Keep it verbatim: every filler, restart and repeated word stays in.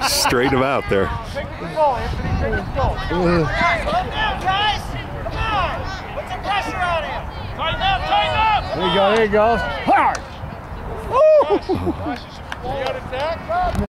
Straighten him out there. Take control, Anthony. Take control. Slow down, guys. Come on. Put some pressure on him. Tighten up, tighten up. There you go, there you go. Hard. Gosh, you should be on attack.